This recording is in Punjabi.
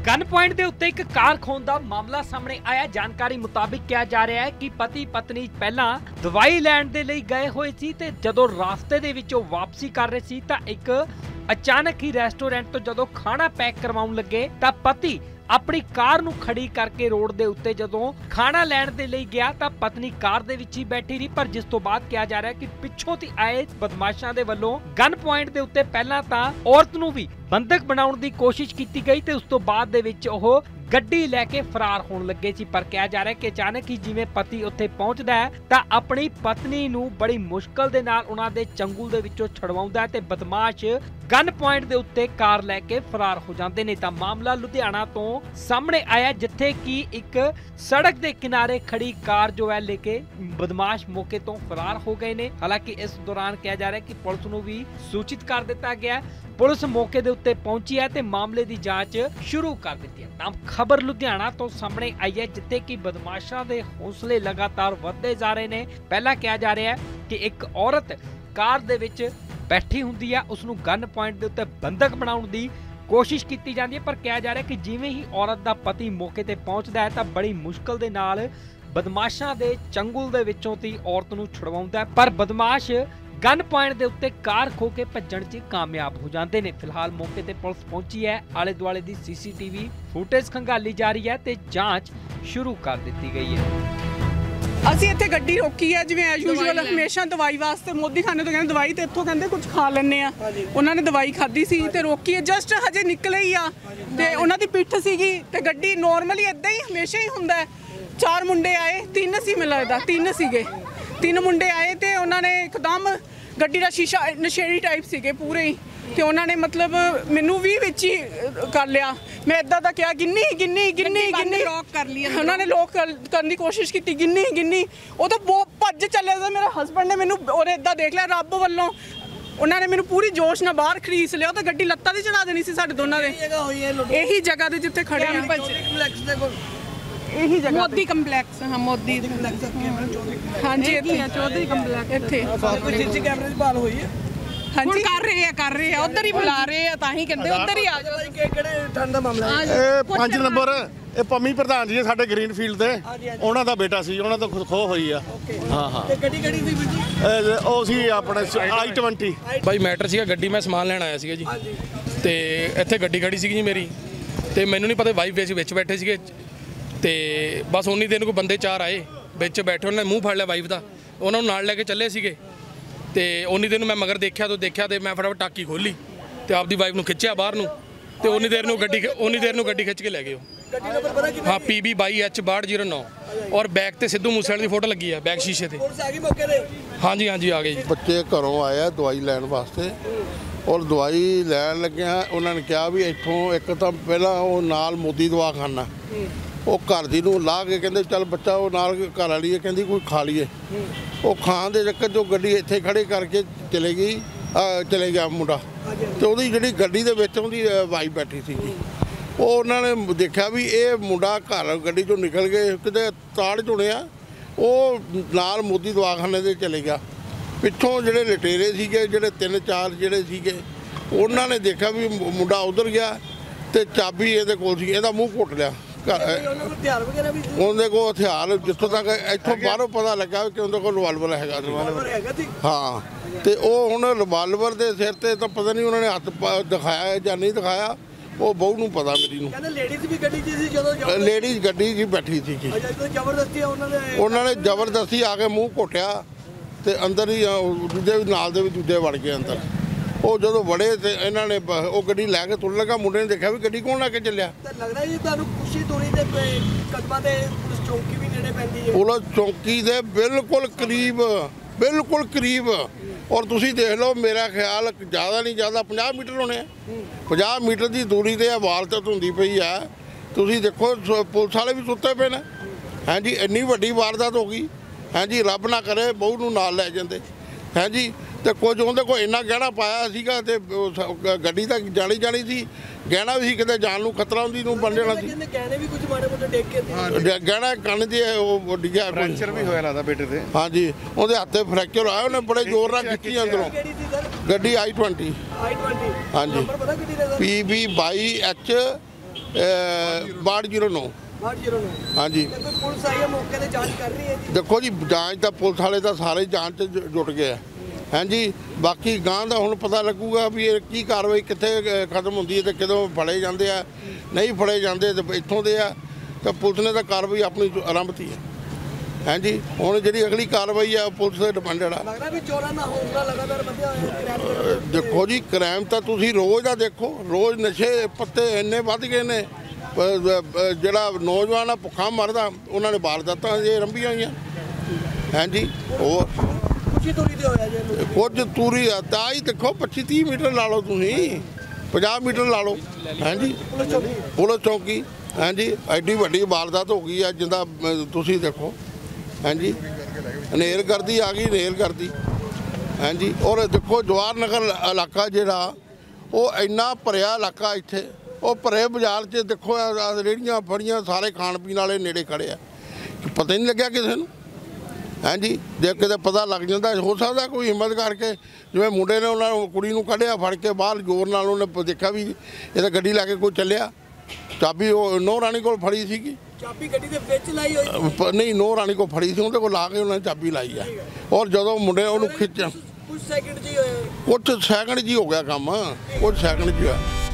गन पॉइंट के उत्ते एक कार खोन का मामला सामने आया। जानकारी मुताबिक कहा जा रहा है कि पति पत्नी पहला दवाई लैण दे लई गए हुए सी ते जदों रास्ते दे विचों वापसी कर रहे सी तां एक अचानक ही रेस्टोरेंट तो जदों खाना पैक करवाउण लगे तां पति अपनी कार नूं खड़ी करके रोड दे उत्ते जदों खाना लैण दे लई गया तां पत्नी कार दे विच ही बैठी रही। पर जिस तो बाद कहा जा रहा है कि पिछों ती आए बदमाशां दे वल्लों गन पॉइंट दे उत्ते पहलां तां औरत नूं भी बंधक बनाउण दी कोशिश कीती गई ते उस तो बाद दे विच ओह गड्डी लैके फरार होण लगे सी। पर कहा जा रहा है कि अचानक ही जिवें पति उत्थे पहुंचदा है तां अपनी पत्नी नूं बड़ी मुश्किल दे नाल उहनां दे चंगुल दे विचों छड़वाउंदा है ते बदमाश गन पॉइंट दे उत्ते कार लैके फरार हो जांदे ने। तां मामला लुधियाना तो सामने आया जिथे कि एक सड़क दे किनारे खड़ी कार जो है लेके बदमाश मौके तो फरार हो गए ने। हालांकि इस दौरान कहा जा रहा है कि पुलिस नूं भी सूचित कर दिता गया। पुलिस मौके दे उत्ते पहुंची है ते मामले दी जांच शुरू कर दी है। तां खबर लुधियाना तो सामने आई है जिथे कि बदमाशां दे हौसले लगातार वधदे जा रहे ने। पहला कहा जा रहा है कि एक औरत कार दे विच बैठी हुंदी है, उसनूं गन पॉइंट दे उत्ते बंधक बनाउण दी कोशिश की जाती है। पर कहा जा रहा है कि जिवें ही औरत दा पति मौके ते पहुंचदा है तां बड़ी मुश्किल दे नाल बदमाशां दे चंगुल दे विचों ती औरत नूं छुड़वाउंदा है। पर बदमाश गन पॉइंट दे उत्ते कार खो के भज्जण 'च कामयाब हो जाते हैं। फिलहाल मौके ते पुलिस पहुंची है, आले दुआले दी CCTV फुटेज खंगाली जा रही है ते जांच शुरू कर दी गई है। ਅਸੀਂ ਇੱਥੇ ਗੱਡੀ ਰੋਕੀ ਹੈ ਜਿਵੇਂ ਐਜ਼ ਯੂਜੂਅਲ ਹਮੇਸ਼ਾ ਦਵਾਈ ਵਾਸਤੇ ਮੋਦੀ ਖਾਨੇ ਤੋਂ ਕਹਿੰਦੇ ਦਵਾਈ ਤੇ ਇੱਥੋਂ ਕਹਿੰਦੇ ਕੁਝ ਖਾ ਲੈਣੇ ਆ। ਉਹਨਾਂ ਨੇ ਦਵਾਈ ਖਾਧੀ ਸੀ ਤੇ ਰੋਕੀ ਹੈ, ਜਸਟ ਹਜੇ ਨਿਕਲੇ ਹੀ ਆ ਤੇ ਉਹਨਾਂ ਦੀ ਪਿੱਠ ਸੀਗੀ ਤੇ ਗੱਡੀ ਨੋਰਮਲੀ ਇਦਾਂ ਹੀ ਹਮੇਸ਼ਾ ਹੀ ਹੁੰਦਾ ਹੈ। ਚਾਰ ਮੁੰਡੇ ਆਏ, ਤਿੰਨ ਸੀ ਮੈਨੂੰ ਲੱਗਦਾ, ਤਿੰਨ ਸੀਗੇ, ਤਿੰਨ ਮੁੰਡੇ ਆਏ ਤੇ ਉਹਨਾਂ ਨੇ ਇੱਕਦਮ ਗੱਡੀ ਦਾ ਸ਼ੀਸ਼ਾ ਨਸ਼ੇੜੀ ਟਾਈਪ ਸੀਗੇ ਪੂਰੇ ਹੀ ਤੇ ਉਹਨਾਂ ਨੇ ਮਤਲਬ ਮੈਨੂੰ ਵੀ ਵਿੱਚ ਹੀ ਕਰ ਲਿਆ। ਮੈਂ ਇਦਾਂ ਦਾ ਕਿਹਾ ਗਿੰਨੀ ਗਿੰਨੀ ਗਿੰਨੀ ਗਿੰਨੀ ਲੌਕ ਕਰ ਲਈ, ਉਹਨਾਂ ਨੇ ਲੌਕ ਕਰਨ ਦੀ ਕੋਸ਼ਿਸ਼ ਕੀਤੀ, ਗਿੰਨੀ ਗਿੰਨੀ। ਉਹ ਤਾਂ ਬਹੁਤ ਭੱਜ ਚੱਲਿਆ ਸੀ। ਮੇਰੇ ਹਸਬੰਡ ਨੇ ਮੈਨੂੰ ਉਹਨੇ ਇਦਾਂ ਦੇਖ ਲਿਆ, ਰੱਬ ਵੱਲੋਂ ਉਹਨਾਂ ਨੇ ਮੈਨੂੰ ਪੂਰੀ ਜੋਸ਼ ਨਾਲ ਬਾਹਰ ਖਰੀਸ ਲਿਆ। ਉਹ ਤਾਂ ਗੱਡੀ ਲੱਤਾਂ ਤੇ ਚੜਾ ਦੇਣੀ ਸੀ ਸਾਡੇ ਦੋਨਾਂ ਦੇ। ਇਹੀ ਜਗ੍ਹਾ ਤੇ ਜਿੱਥੇ ਖੜੇ ਆ, ਇਹੀ ਜਗ੍ਹਾ मोदी ਕੰਪਲੈਕਸ। ਹਾਂ मोदी ਕੰਪਲੈਕਸ। ਹਾਂਜੀ ਇੱਥੇ ਚੌਧਰੀ ਕੰਪਲੈਕਸ ਇੱਥੇ ਕੋਈ ਸੀਸੀ ਕੈਮਰੇ ਦੀ ਭਾਲ ਹੋਈ ਹੈ। ਹਾਂਜੀ ਕਰ ਰਹੇ ਆ ਉਧਰ ਹੀ ਬੁਲਾ ਰਹੇ ਆ, ਤਾਂ ਹੀ ਕਹਿੰਦੇ ਉਧਰ ਹੀ ਆ ਜਾਓ। ਕਿਹੜੇ ਠੰਡ ਦਾ ਮਾਮਲਾ ਹੈ? ਇਹ 5 ਨੰਬਰ ਇਹ ਪੰਮੀ ਪ੍ਰਧਾਨ ਜੀ ਸਾਡੇ ਗ੍ਰੀਨ ਫੀਲਡ ਦੇ, ਉਹਨਾਂ ਦਾ ਬੇਟਾ ਸੀ, ਉਹਨਾਂ ਤੋਂ ਖੋ ਹੋਈ ਆ। ਹਾਂ ਤੇ ਗੱਡੀ ਕਿਹੜੀ ਸੀ ਵੀਰ ਜੀ? ਉਹ ਸੀ ਆਪਣੇ I-20। ਬਾਈ ਮੈਟਰ ਸੀਗਾ, ਗੱਡੀ ਮੈਂ ਸਮਾਨ ਲੈਣ ਆਇਆ ਸੀਗਾ ਜੀ ਤੇ ਇੱਥੇ ਗੱਡੀ ਖੜੀ ਸੀਗੀ ਜੀ ਮੇਰੀ ਤੇ ਮੈਨੂੰ ਨਹੀਂ ਪਤਾ ਵਾਈਫ ਵਿੱਚ ਬੈਠੇ ਸੀਗੇ ਤੇ ਬਸ ਉਨੀ ਦੇਰ ਨੂੰ ਕੋਈ ਬੰਦੇ ਚਾਰ ਆਏ ਵਿੱਚ ਬੈਠੇ, ਉਹਨਾਂ ਨੇ ਮੂੰਹ ਫੜ ਲਿਆ ਵਾਈਫ ਦਾ, ਉਹਨਾਂ ਨੂੰ ਨਾਲ ਲੈ ਕੇ ਚੱਲੇ ਸੀਗੇ ਤੇ ਉਨੀ ਦੇਰ ਨੂੰ ਮੈਂ ਮਗਰ ਦੇਖਿਆ ਤੇ ਮੈਂ ਫਟਾਫਟ ਟਾਕੀ ਖੋਲੀ ਤੇ ਆਪਦੀ ਵਾਈਫ ਨੂੰ ਖਿੱਚਿਆ ਬਾਹਰ ਨੂੰ ਤੇ ਉਨੀ ਦੇਰ ਨੂੰ ਗੱਡੀ ਖਿੱਚ ਕੇ ਲੈ ਗਏ। ਗੱਡੀ ਨੰਬਰ ਪਤਾ ਕਿੰਨਾ? ਹਾਂ PB 22H6209 ਔਰ ਬੈਕ ਤੇ ਸਿੱਧੂ ਮੂਸੇਵਾਲੇ ਦੀ ਫੋਟੋ ਲੱਗੀ ਆ ਬੈਕ ਸ਼ੀਸ਼ੇ ਤੇ। ਪੁਲਿਸ ਆ ਗਈ ਮੌਕੇ ਤੇ? ਹਾਂਜੀ ਆ ਗਏ ਜੀ। ਬੱਚੇ ਘਰੋਂ ਆਏ ਆ ਦਵਾਈ ਲੈਣ ਵਾਸਤੇ ਔਰ ਦਵਾਈ ਲੈਣ ਲੱਗਿਆ ਉਹਨਾਂ ਨੇ ਕਿਹਾ ਵੀ ਇੱਥੋਂ ਇੱਕ ਤਾਂ ਪਹਿਲਾਂ ਉਹ ਨਾਲ ਮੋਦੀ ਦਵਾਖਾਨਾ, ਉਹ ਘਰ ਦੀ ਨੂੰ ਲਾ ਕੇ ਕਹਿੰਦੇ ਚੱਲ ਬੱਚਾ ਉਹ ਨਾਲ ਘਰ ਵਾਲੀ ਹੈ ਕਹਿੰਦੀ ਕੋਈ ਖਾ ਲਈਏ। ਉਹ ਖਾਣ ਦੇ ਚੱਕਰ 'ਚ ਗੱਡੀ ਇੱਥੇ ਖੜੇ ਕਰਕੇ ਚਲੇ ਗਿਆ ਮੁੰਡਾ ਤੇ ਉਹਦੀ ਜਿਹੜੀ ਗੱਡੀ ਦੇ ਵਿੱਚ ਉਹਦੀ ਵਾਈਫ ਬੈਠੀ ਸੀਗੀ। ਉਹ ਉਹਨਾਂ ਨੇ ਦੇਖਿਆ ਵੀ ਇਹ ਮੁੰਡਾ ਘਰ ਗੱਡੀ 'ਚੋਂ ਨਿਕਲ ਕੇ ਕਿਤੇ ਤਾੜ ਚੁਣਿਆ, ਉਹ ਨਾਲ ਮੋਦੀ ਦਵਾਖਾਨੇ ਦੇ ਚਲੇ ਗਿਆ। ਪਿੱਛੋਂ ਜਿਹੜੇ ਲਟੇਰੇ ਸੀਗੇ, ਜਿਹੜੇ 3-4 ਜਿਹੜੇ ਸੀਗੇ, ਉਹਨਾਂ ਨੇ ਦੇਖਿਆ ਵੀ ਮੁੰਡਾ ਉਧਰ ਗਿਆ ਤੇ ਚਾਬੀ ਇਹਦੇ ਕੋਲ ਸੀ, ਇਹਦਾ ਮੂੰਹ ਘੁੱਟ ਲਿਆ। ਉਹਦੇ ਕੋਲ ਹਥਿਆਰ ਜਿੱਥੋਂ ਤੱਕ ਇੱਥੋਂ ਬਾਹਰੋਂ ਪਤਾ ਲੱਗਾ ਕਿ ਉਹਦੇ ਕੋਲ ਰਿਵਾਲਵਰ ਹੈਗਾ ਸੀ। ਹਾਂ ਤੇ ਉਹ ਹੁਣ ਰਿਵਾਲਵਰ ਦੇ ਸਿਰ ਤੇ ਤਾਂ ਪਤਾ ਨਹੀਂ ਉਹਨਾਂ ਨੇ ਹੱਥ ਦਿਖਾਇਆ ਜਾਂ ਨਹੀਂ ਦਿਖਾਇਆ, ਉਹ ਬਹੂ ਨੂੰ ਪਤਾ ਮੇਰੀ ਨੂੰ। ਕਹਿੰਦੇ ਲੇਡੀਜ਼ ਵੀ ਗੱਡੀ 'ਚ ਸੀ ਜਦੋਂ? ਲੇਡੀਜ਼ ਗੱਡੀ 'ਚ ਬੈਠੀ ਸੀ। ਜ਼ਬਰਦਸਤੀ ਉਹਨਾਂ ਨੇ ਜ਼ਬਰਦਸਤੀ ਆ ਕੇ ਮੂੰਹ ਘੋਟਿਆ ਤੇ ਅੰਦਰ ਹੀ ਦੂਜੇ ਨਾਲ ਦੇ ਵੀ ਦੂਜੇ ਵੜ ਗਏ ਅੰਦਰ। ਉਹ ਜਦੋਂ ਵੜੇ ਤੇ ਇਹਨਾਂ ਨੇ ਉਹ ਗੱਡੀ ਲੈ ਕੇ ਤੁਰਨ ਲੱਗਾ, ਮੁੰਡੇ ਨੇ ਦੇਖਿਆ ਵੀ ਗੱਡੀ ਕੌਣ ਲੈ ਕੇ ਚੱਲਿਆ। ਲੱਗਦਾ ਜੀ ਤੁਹਾਨੂੰ ਖੁਸ਼ੀ ਦੂਰੀ ਦੇ ਕਦਮਾਂ ਤੇ ਪੁਲਿਸ ਚੌਂਕੀ ਵੀ ਨੇੜੇ ਪੈਂਦੀ ਹੈ? ਪੁਲਿਸ ਚੌਂਕੀ ਦੇ ਬਿਲਕੁਲ ਕਰੀਬ ਔਰ ਤੁਸੀਂ ਦੇਖ ਲਓ, ਮੇਰਾ ਖਿਆਲ ਜ਼ਿਆਦਾ ਨਹੀਂ ਜ਼ਿਆਦਾ 50 ਮੀਟਰ ਹੋਣੇ ਆ। 50 ਮੀਟਰ ਦੀ ਦੂਰੀ ਤੇ ਵਾਰਦਾਤ ਹੁੰਦੀ ਪਈ ਆ। ਤੁਸੀਂ ਦੇਖੋ ਪੁਲਿਸ ਵਾਲੇ ਵੀ ਸੁੱਤੇ ਪਏ ਨੇ। ਹਾਂਜੀ ਇੰਨੀ ਵੱਡੀ ਵਾਰਦਾਤ ਹੋ ਗਈ। ਹਾਂਜੀ ਰੱਬ ਨਾ ਕਰੇ ਬਹੂ ਨੂੰ ਨਾਲ ਲੈ ਜਾਂਦੇ। ਹਾਂਜੀ ਤੇ ਕੁਝ ਉਹਦੇ ਕੋਲ ਇੰਨਾ ਗਹਿਣਾ ਪਾਇਆ ਸੀਗਾ ਤੇ ਗੱਡੀ ਤਾਂ ਜਾਣੀ ਸੀ, ਗਹਿਣਾ ਵੀ ਸੀ, ਕਿਤੇ ਜਾਨ ਨੂੰ ਖਤਰਾ ਹੁੰਦੀ ਨੂੰ ਬਣ ਜਾਣਾ ਸੀ। ਗਹਿਣੇ ਵੀ ਕੁਝ ਮਾੜੇ ਮੋਟੇ ਡੇਕ ਕੇ ਗਹਿਣਾ ਕੰਨ ਦੇ ਉਹ ਡਿੱਗਿਆ, ਫ੍ਰੈਕਚਰ ਵੀ ਹੋਇਆ ਲੱਗਦਾ ਬੇਟੇ ਤੇ। ਹਾਂਜੀ ਉਹਦੇ ਹੱਥੇ ਫ੍ਰੈਕਚਰ ਆਇਆ, ਉਹਨੇ ਬੜੇ ਜ਼ੋਰ ਨਾਲ ਖਿੱਚੀ ਅੰਦਰੋਂ ਗੱਡੀ I-20। I-20 ਹਾਂਜੀ ਨੰਬਰ ਪਤਾ ਕਿੰਨੀ ਦਾ? PB 22H 6209 ਹਾਂਜੀ। ਪੁਲਿਸ ਆਈ ਹੈ ਮੌਕੇ ਤੇ ਜਾਂਚ ਕਰ ਰਹੀ ਹੈ ਜੀ। ਦੇਖੋ ਜੀ ਜਾਂਚ ਤਾਂ ਪੁਲਿਸ ਵਾਲੇ ਤਾਂ ਸਾਰੇ ਜਾਂਚ 'ਚ ਜੁਟ ਗਏ ਆ ਹਾਂਜੀ। ਬਾਕੀ ਗਾਂ ਦਾ ਹੁਣ ਪਤਾ ਲੱਗੂਗਾ ਵੀ ਇਹ ਕੀ ਕਾਰਵਾਈ ਕਿੱਥੇ ਖਤਮ ਹੁੰਦੀ ਹੈ ਤੇ ਕਦੋਂ ਫੜੇ ਜਾਂਦੇ ਆ ਨਹੀਂ ਫੜੇ ਜਾਂਦੇ ਤੇ ਇੱਥੋਂ ਦੇ ਆ ਤਾਂ ਪੁਲਿਸ ਨੇ ਤਾਂ ਕਾਰਵਾਈ ਆਪਣੀ ਆਰੰਭਤੀ ਹੈ ਹਾਂਜੀ। ਹੁਣ ਜਿਹੜੀ ਅਗਲੀ ਕਾਰਵਾਈ ਆ ਪੁਲਿਸ ਤੇ ਡਿਪੈਂਡਡ ਆ। ਲੱਗਦਾ ਵੀ ਚੋਰਾਂ ਦਾ ਹੌਸਲਾ ਲਗਾਤਾਰ ਵਧਿਆ ਹੋਇਆ ਹੈ। ਦੇਖੋ ਜੀ ਕ੍ਰਾਈਮ ਤਾਂ ਤੁਸੀਂ ਰੋਜ਼ ਦਾ ਦੇਖੋ, ਰੋਜ਼ ਨਸ਼ੇ ਪੱਤੇ ਇੰਨੇ ਵੱਧ ਗਏ ਨੇ। ਜਿਹੜਾ ਨੌਜਵਾਨ ਆ ਭੁੱਖਾ ਮਰਦਾ ਉਹਨਾਂ ਨੇ ਵਾਰਦਾਤਾਂ ਜੇ ਰੰਭੀਆਂ ਹੋਈਆਂ ਹਾਂਜੀ। ਹੋਰ ਕੁਛ ਦੂਰੀ ਤੇ ਹੋਇਆ ਜੀ ਕੁਝ ਤੂਰੀ ਆ ਤਾਂ ਹੀ ਦੇਖੋ 25-30 ਮੀਟਰ ਲਾ ਲਓ ਤੁਸੀਂ 50 ਮੀਟਰ ਲਾ ਲਓ ਹਾਂਜੀ। ਪੁਲਿਸ ਚੌਕੀ ਹਾਂਜੀ ਐਡੀ ਵੱਡੀ ਵਾਰਦਾਤ ਹੋ ਗਈ ਆ ਜਿੰਦਾ ਤੁਸੀਂ ਦੇਖੋ ਹਾਂਜੀ। ਹਨੇਰਗਰਦੀ ਆ ਗਈ, ਹਨੇਰਗਰਦੀ ਹਾਂਜੀ। ਔਰ ਦੇਖੋ ਜਵਾਹਰ ਨਗਰ ਇਲਾਕਾ ਜਿਹੜਾ ਉਹ ਇੰਨਾ ਭਰਿਆ ਇਲਾਕਾ ਇੱਥੇ ਉਹ ਭਰੇ ਬਾਜ਼ਾਰ 'ਚ ਦੇਖੋ ਰੇਹੜੀਆਂ ਫੜੀਆਂ ਸਾਰੇ ਖਾਣ ਪੀਣ ਵਾਲੇ ਨੇੜੇ ਖੜੇ ਆ ਪਤਾ ਹੀ ਨਹੀਂ ਲੱਗਿਆ ਕਿਸੇ ਨੂੰ ਹਾਂਜੀ। ਜੇ ਕਿਤੇ ਪਤਾ ਲੱਗ ਜਾਂਦਾ ਹੋ ਸਕਦਾ ਕੋਈ ਹਿੰਮਤ ਕਰਕੇ ਜਿਵੇਂ ਮੁੰਡੇ ਨੇ ਉਹਨਾਂ ਨੂੰ ਕੁੜੀ ਨੂੰ ਕੱਢਿਆ ਫੜ ਕੇ ਬਾਹਰ ਜ਼ੋਰ ਨਾਲ ਉਹਨੇ ਦੇਖਿਆ ਵੀ ਇਹ ਤਾਂ ਗੱਡੀ ਲੈ ਕੇ ਕੋਈ ਚੱਲਿਆ। ਚਾਬੀ ਉਹ ਨੋ ਰਾਣੀ ਕੋਲ ਫੜੀ ਸੀਗੀ। ਚਾਬੀ ਗੱਡੀ ਦੇ ਵਿੱਚ ਲਾਈ ਹੋਈ ਨਹੀਂ ਨੋ ਰਾਣੀ ਕੋਲ ਫੜੀ ਸੀ ਉਹਦੇ ਕੋਲ ਲਾ ਕੇ ਉਹਨਾਂ ਨੇ ਚਾਬੀ ਲਾਈ ਆ। ਔਰ ਜਦੋਂ ਮੁੰਡੇ ਉਹਨੂੰ ਖਿੱਚਿਆ ਕੁਝ ਸੈਕਿੰਡ ਜੀ ਹੋਏ ਕੁਝ ਸੈਕਿੰਡ ਜੀ ਹੋ ਗਿਆ ਕੰਮ ਕੁਝ ਸੈਕਿੰਡ ਜੀ ਹੋਇਆ।